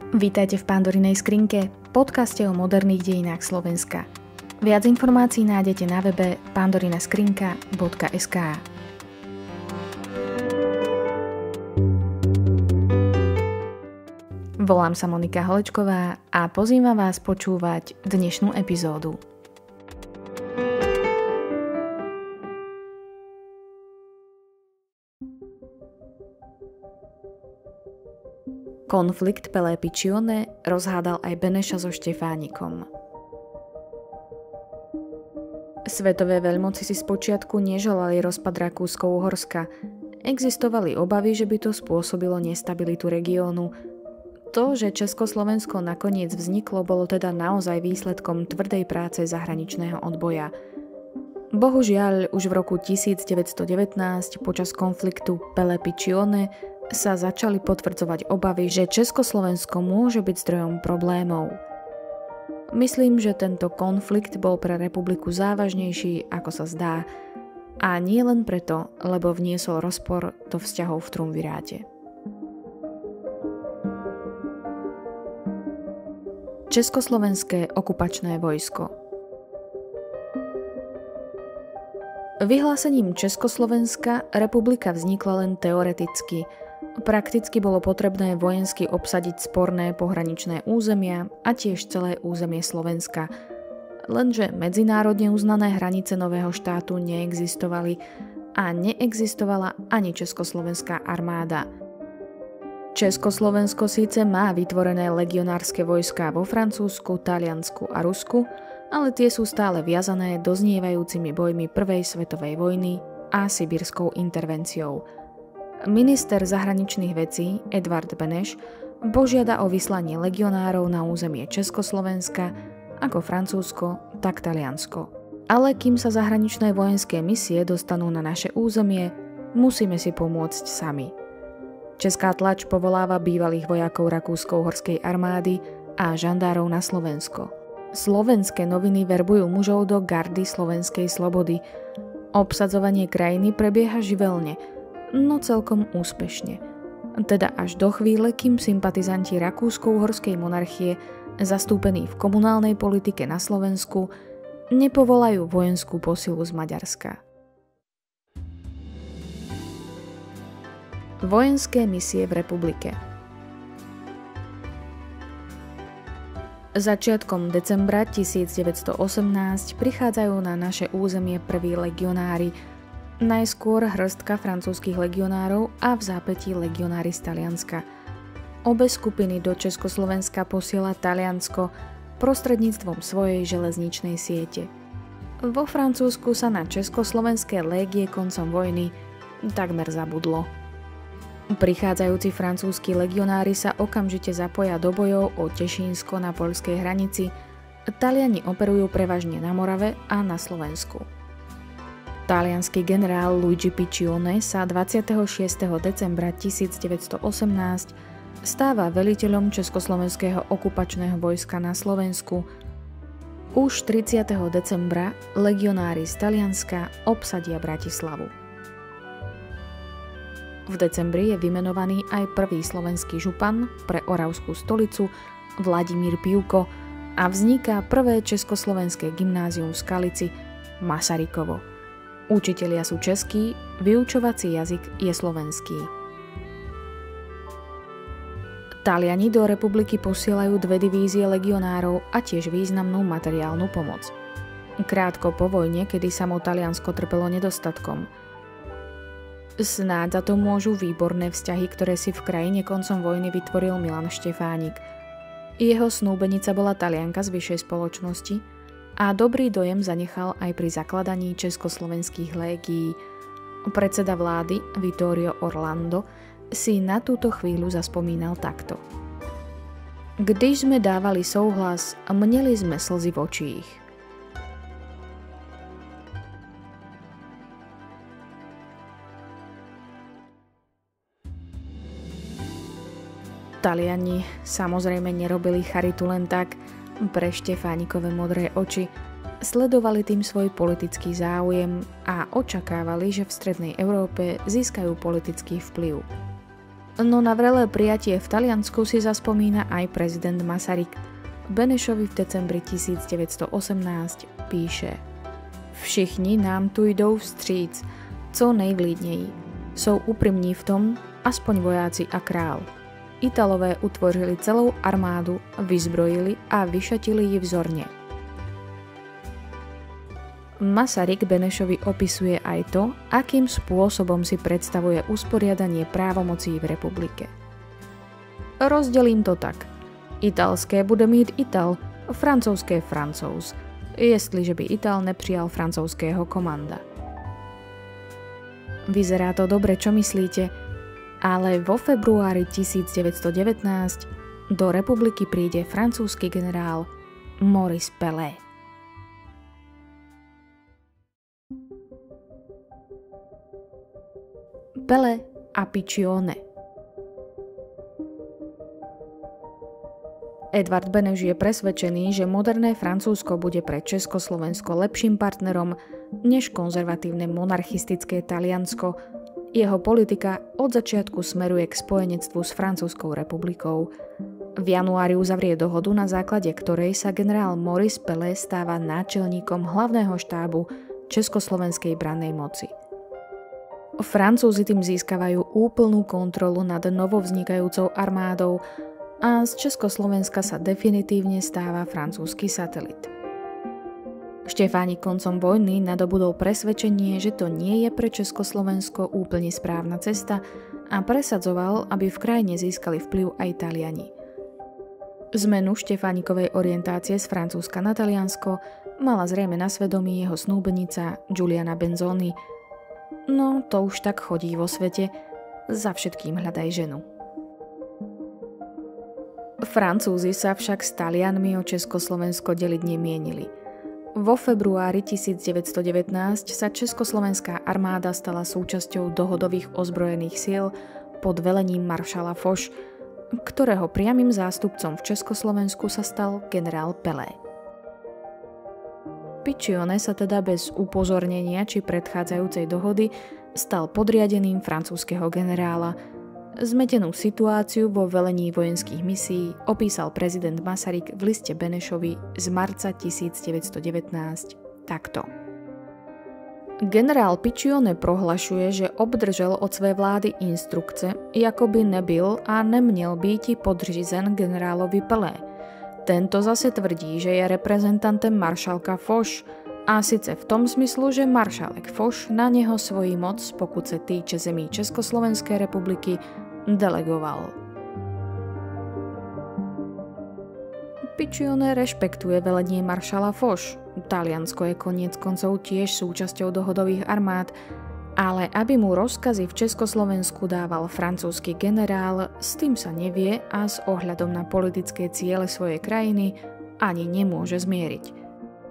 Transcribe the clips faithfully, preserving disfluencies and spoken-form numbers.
Vítajte v Pandorinej skrinke, podcaste o moderných dejinách Slovenska. Viac informácií nájdete na webe pandorinaskrinka bodka es ká. Volám sa Monika Holečková a pozývam vás počúvať dnešnú epizódu. Konflikt Pelé Piccione rozhádal aj Beneša so Štefánikom. Svetové veľmoci si spočiatku neželali rozpad Rakúsko-Uhorska. Existovali obavy, že by to spôsobilo nestabilitu regiónu. To, že Československo nakoniec vzniklo, bolo teda naozaj výsledkom tvrdej práce zahraničného odboja. Bohužiaľ, už v roku devätnásťstodevätnásť počas konfliktu Pelé Piccione sa začali potvrdzovať obavy, že Československo môže byť zdrojom problémov. Myslím, že tento konflikt bol pre republiku závažnejší, ako sa zdá. A nie len preto, lebo vniesol rozpor do vzťahov v triumviráte. Československé okupačné vojsko. Vyhlásením Československa republika vznikla len teoreticky. Prakticky bolo potrebné vojensky obsadiť sporné pohraničné územia a tiež celé územie Slovenska. Lenže medzinárodne uznané hranice nového štátu neexistovali a neexistovala ani československá armáda. Československo síce má vytvorené legionárske vojská vo Francúzsku, Taliansku a Rusku, ale tie sú stále viazané doznievajúcimi bojmi Prvej svetovej vojny a sibírskou intervenciou. Minister zahraničných vecí Edvard Beneš požiada o vyslanie legionárov na územie Československa, ako Francúzsko, tak Taliansko. Ale kým sa zahraničné vojenské misie dostanú na naše územie, musíme si pomôcť sami. Česká tlač povoláva bývalých vojakov Rakúsko-Uhorskej armády a žandárov na Slovensko. Slovenské noviny verbujú mužov do gardy Slovenskej slobody. Obsadzovanie krajiny prebieha živelne, no celkom úspešne. Teda až do chvíle, kým sympatizanti Rakúsko-Uhorskej monarchie, zastúpení v komunálnej politike na Slovensku, nepovolajú vojenskú posilu z Maďarska. Vojenské misie v republike. Začiatkom decembra devätnásťstoosemnásť prichádzajú na naše územie prví legionári, najskôr hrstka francúzskych legionárov a v zápätí legionári z Talianska. Obe skupiny do Československa posiela Taliansko prostredníctvom svojej železničnej siete. Vo Francúzsku sa na československé légie koncom vojny takmer zabudlo. Prichádzajúci francúzski legionári sa okamžite zapoja do bojov o Tešínsko na poľskej hranici, Taliani operujú prevažne na Morave a na Slovensku. Taliansky generál Luigi Piccione sa dvadsiateho šiesteho decembra devätnásťstoosemnásť stáva veliteľom Československého okupačného vojska na Slovensku. Už tridsiateho decembra legionári z Talianska obsadia Bratislavu. V decembri je vymenovaný aj prvý slovenský župan pre Oravskú stolicu Vladimír Pivko a vzniká prvé československé gymnázium v Skalici Masarykovo. Učitelia sú českí, vyučovací jazyk je slovenský. Taliani do republiky posielajú dve divízie legionárov a tiež významnú materiálnu pomoc. Krátko po vojne, kedy samo Taliansko trpelo nedostatkom. Snáď za to môžu výborné vzťahy, ktoré si v krajine koncom vojny vytvoril Milan Štefánik. Jeho snúbenica bola Talianka z vyššej spoločnosti a dobrý dojem zanechal aj pri zakladaní československých légií. Predseda vlády Vittorio Orlando si na túto chvíľu zaspomínal takto. Když sme dávali souhlas, mneli sme slzy v očích. Taliani samozrejme nerobili charitu len tak pre Štefánikove modré oči, sledovali tým svoj politický záujem a očakávali, že v strednej Európe získajú politický vplyv. No na vrelé prijatie v Taliansku si zaspomína aj prezident Masaryk. Benešovi v decembri tisícdeväťstoosemnásť píše: Všichni nám tu jdou vstříc, co nejvlídněji. Jsou upřímní v tom, aspoň vojáci a král. Italové utvořili celou armádu, vyzbrojili a vyšatili ji vzorně. Masaryk Benešovi opisuje aj to, akým spôsobom si predstavuje usporiadanie právomocí v republike. Rozdelím to tak. Italské bude mít Ital, francouzské Francouz, jestliže by Ital nepřijal francouzského komanda. Vyzerá to dobre, čo myslíte? Ale vo februári tisícdeväťstodevätnásť do republiky príde francúzsky generál Maurice Pelé. Pelé a Piccione. Edvard Beneš je presvedčený, že moderné Francúzsko bude pre Československo lepším partnerom než konzervatívne monarchistické Taliansko. Jeho politika od začiatku smeruje k spojenectvu s Francúzskou republikou. V januári uzavrie dohodu, na základe ktorej sa generál Maurice Pelé stáva náčelníkom hlavného štábu Československej brannej moci. Francúzi tým získavajú úplnú kontrolu nad novovznikajúcou armádou a z Československa sa definitívne stáva francúzsky satelit. Štefánik koncom vojny nadobudol presvedčenie, že to nie je pre Československo úplne správna cesta a presadzoval, aby v krajine získali vplyv aj Taliani. Zmenu Štefánikovej orientácie z Francúzska na Taliansko mala zrejme na svedomí jeho snúbenica Giuliana Benzoni. No, to už tak chodí vo svete, za všetkým hľadaj ženu. Francúzi sa však s Talianmi o Československo deliť nemienili. Vo februári tisícdeväťstodevätnásť sa Československá armáda stala súčasťou dohodových ozbrojených síl pod velením maršala Foch, ktorého priamym zástupcom v Československu sa stal generál Pelé. Piccione sa teda bez upozornenia či predchádzajúcej dohody stal podriadeným francúzskeho generála. Zmetenú situáciu vo velení vojenských misií opísal prezident Masaryk v liste Benešovi z marca tisícdeväťstodevätnásť takto. Generál Piccione prohlašuje, že obdržel od své vlády instrukce, jako by nebyl a neměl býti podřízen generálovi Pelé. Tento zase tvrdí, že je reprezentantem maršalka Foch, a sice v tom smyslu, že maršálek Foch na neho svoji moc, pokud se týče zemí Československej republiky, delegoval. Piccione rešpektuje velenie maršala Foch. Taliansko je koniec koncov tiež súčasťou dohodových armád, ale aby mu rozkazy v Československu dával francúzsky generál, s tým sa nevie a s ohľadom na politické ciele svojej krajiny ani nemôže zmieriť.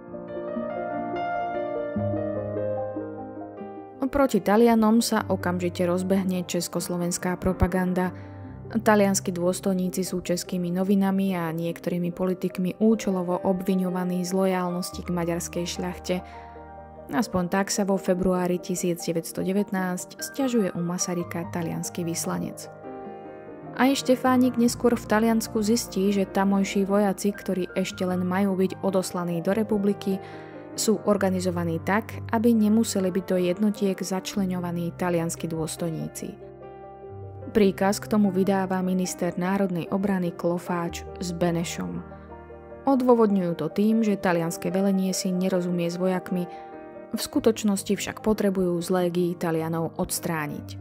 Proti Talianom sa okamžite rozbehne československá propaganda. Talianski dôstojníci sú českými novinami a niektorými politikmi účelovo obviňovaní z lojálnosti k maďarskej šľachte. Aspoň tak sa vo februári tisícdeväťstodevätnásť sťažuje u Masaryka taliansky vyslanec. Aj Štefánik neskôr v Taliansku zistí, že tamojší vojaci, ktorí ešte len majú byť odoslaní do republiky, sú organizovaní tak, aby nemuseli byť do jednotiek začleňovaní talianski dôstojníci. Príkaz k tomu vydáva minister národnej obrany Klofáč s Benešom. Odôvodňujú to tým, že talianske velenie si nerozumie s vojakmi, v skutočnosti však potrebujú z légií Talianov odstrániť.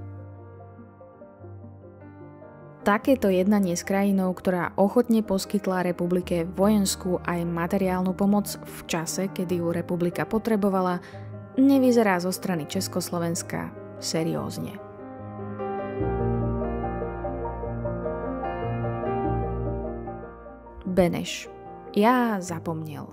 Takéto jednanie s krajinou, ktorá ochotne poskytla republike vojenskú aj materiálnu pomoc v čase, kedy ju republika potrebovala, nevyzerá zo strany Československa seriózne. Beneš. Ja zapomnel.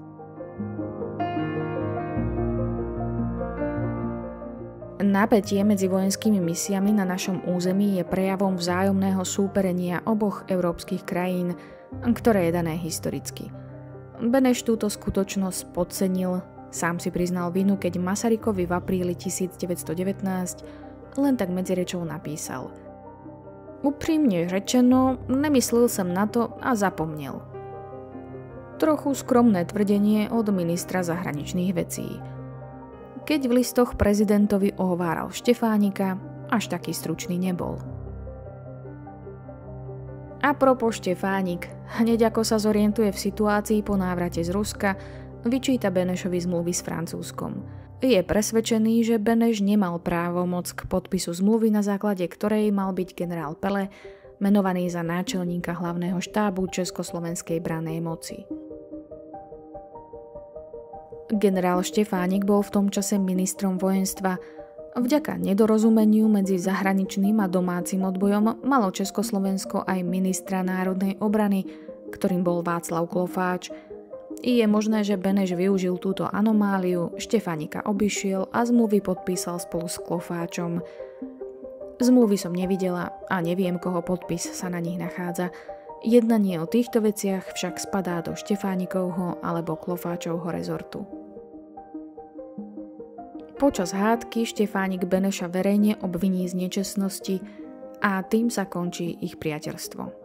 Napätie medzi vojenskými misiami na našom území je prejavom vzájomného súperenia oboch európskych krajín, ktoré je dané historicky. Beneš túto skutočnosť podcenil, sám si priznal vinu, keď Masarykovi v apríli tisícdeväťstodevätnásť len tak medzi rečou napísal: Úprimne rečeno, nemyslel som na to a zapomnel. Trochu skromné tvrdenie od ministra zahraničných vecí. Keď v listoch prezidentovi ohováral Štefánika, až taký stručný nebol. A propos Štefánik, hneď ako sa zorientuje v situácii po návrate z Ruska, vyčíta Benešovi zmluvy s Francúzskom. Je presvedčený, že Beneš nemal právomoc k podpisu zmluvy, na základe ktorej mal byť generál Pele menovaný za náčelníka hlavného štábu československej brannej moci. Generál Štefánik bol v tom čase ministrom vojenstva. Vďaka nedorozumeniu medzi zahraničným a domácim odbojom malo Československo aj ministra národnej obrany, ktorým bol Václav Klofáč. Je možné, že Beneš využil túto anomáliu, Štefánika obišiel a zmluvy podpísal spolu s Klofáčom. Zmluvy som nevidela a neviem, koho podpis sa na nich nachádza. Jednanie o týchto veciach však spadá do Štefánikovho alebo Klofáčovho rezortu. Počas hádky Štefánik Beneša verejne obviní z nečestnosti a tým sa končí ich priateľstvo.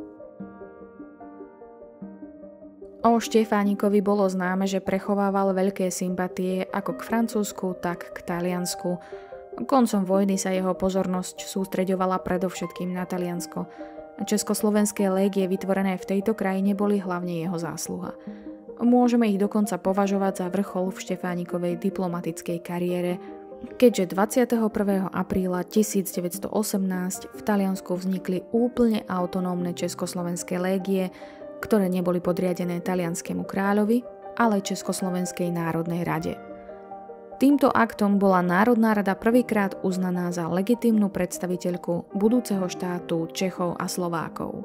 O Štefánikovi bolo známe, že prechovával veľké sympatie ako k Francúzsku, tak k Taliansku. Koncom vojny sa jeho pozornosť sústreďovala predovšetkým na Taliansko. Československé légie vytvorené v tejto krajine boli hlavne jeho zásluha. Môžeme ich dokonca považovať za vrchol v Štefánikovej diplomatickej kariére, keďže dvadsiateho prvého apríla tisícdeväťstoosemnásť v Taliansku vznikli úplne autonómne československé légie, ktoré neboli podriadené talianskému kráľovi, ale Československej národnej rade. Týmto aktom bola Národná rada prvýkrát uznaná za legitímnu predstaviteľku budúceho štátu Čechov a Slovákov.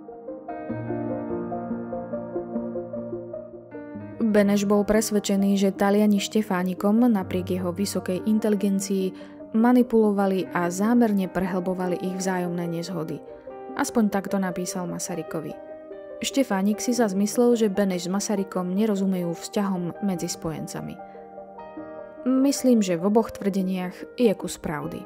Beneš bol presvedčený, že Taliani Štefánikom napriek jeho vysokej inteligencii manipulovali a zámerne prehlbovali ich vzájomné nezhody. Aspoň takto napísal Masarykovi. Štefánik si zas myslel, že Beneš s Masarykom nerozumejú vzťahom medzi spojencami. Myslím, že v oboch tvrdeniach je kus pravdy.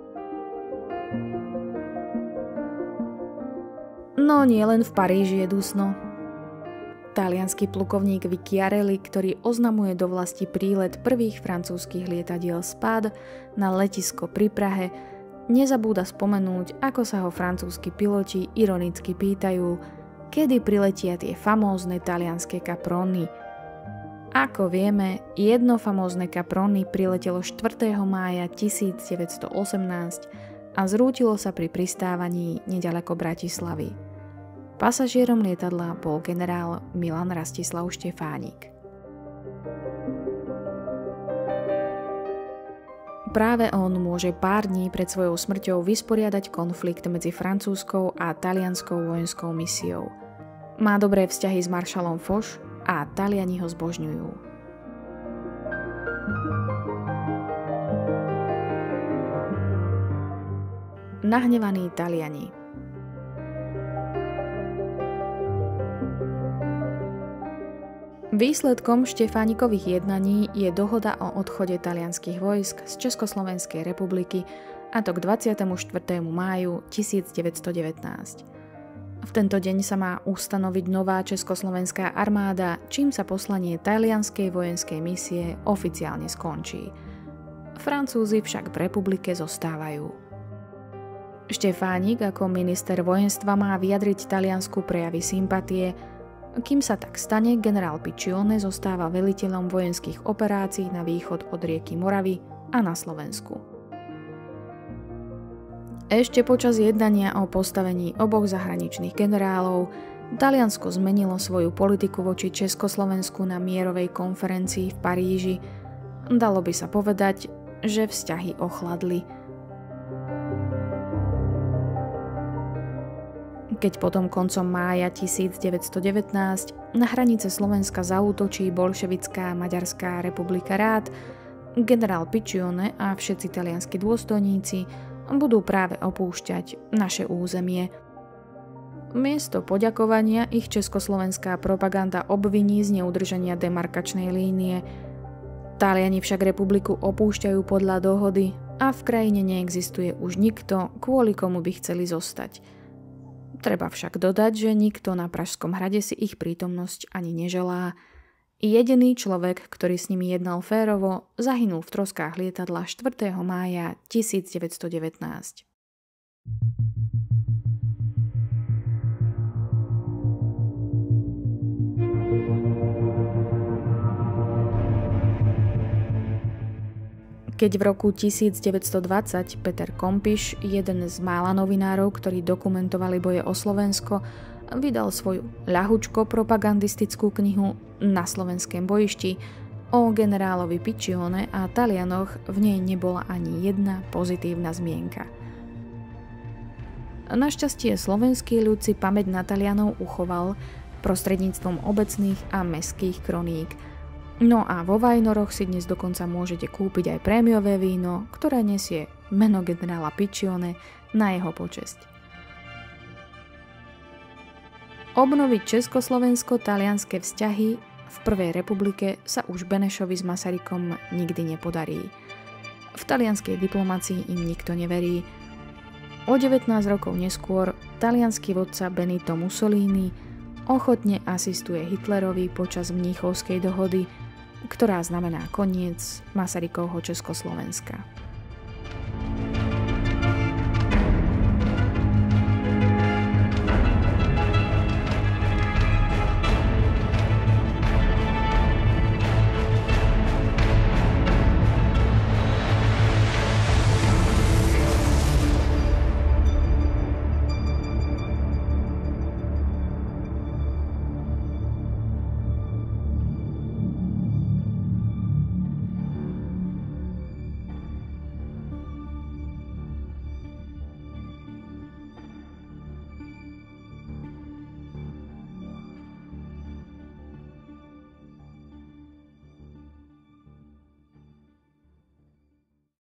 No nie len v Paríži je dusno. Taliansky plukovník Vecchiarelli, ktorý oznamuje do vlasti prílet prvých francúzskych lietadiel Spad na letisko pri Prahe, nezabúda spomenúť, ako sa ho francúzski piloti ironicky pýtajú, kedy priletia tie famózne talianske Caproni. Ako vieme, jedno famózne Caproni priletelo štvrtého mája tisícdeväťstoosemnásť a zrútilo sa pri pristávaní neďaleko Bratislavy. Pasažierom lietadla bol generál Milan Rastislav Štefánik. Práve on môže pár dní pred svojou smrťou vysporiadať konflikt medzi francúzskou a talianskou vojenskou misiou. Má dobré vzťahy s maršalom Foch a Taliani ho zbožňujú. Nahnevaní Taliani. Výsledkom Štefánikových jednaní je dohoda o odchode talianskych vojsk z Československej republiky, a to k dvadsiatemu štvrtému máju tisícdeväťstodevätnásť. V tento deň sa má ustanoviť nová československá armáda, čím sa poslanie talianskej vojenskej misie oficiálne skončí. Francúzi však v republike zostávajú. Štefánik ako minister vojenstva má vyjadriť Taliansku prejavy sympatie. Kým sa tak stane, generál Piccione zostáva veliteľom vojenských operácií na východ od rieky Moravy a na Slovensku. Ešte počas jednania o postavení oboch zahraničných generálov Taliansko zmenilo svoju politiku voči Československu na mierovej konferencii v Paríži. Dalo by sa povedať, že vzťahy ochladli. Keď potom koncom mája tisícdeväťstodevätnásť na hranice Slovenska zaútočí bolševická Maďarská republika Rád, generál Piccione a všetci talianski dôstojníci budú práve opúšťať naše územie. Miesto poďakovania ich československá propaganda obviní z neudržania demarkačnej línie. Taliani však republiku opúšťajú podľa dohody a v krajine neexistuje už nikto, kvôli komu by chceli zostať. Treba však dodať, že nikto na Pražskom hrade si ich prítomnosť ani neželá. Jediný človek, ktorý s nimi jednal férovo, zahynul v troskách lietadla štvrtého mája tisícdeväťstodevätnásť. Keď v roku tisícdeväťstodvadsať Peter Kompiš, jeden z mála novinárov, ktorí dokumentovali boje o Slovensko, vydal svoju ľahučko propagandistickú knihu Na slovenskom bojišti o generálovi Piccione a Talianoch, v nej nebola ani jedna pozitívna zmienka. Našťastie slovenský ľud si pamäť na Talianov uchoval prostredníctvom obecných a mestských kroník. No a vo Vajnoroch si dnes dokonca môžete kúpiť aj prémiové víno, ktoré nesie meno generála Piccione na jeho počesť. Obnoviť československo-talianske vzťahy v Prvej republike sa už Benešovi s Masarykom nikdy nepodarí. V talianskej diplomácii im nikto neverí. O devätnásť rokov neskôr taliansky vodca Benito Mussolini ochotne asistuje Hitlerovi počas Mníchovskej dohody, ktorá znamená koniec Masarykovho Československa.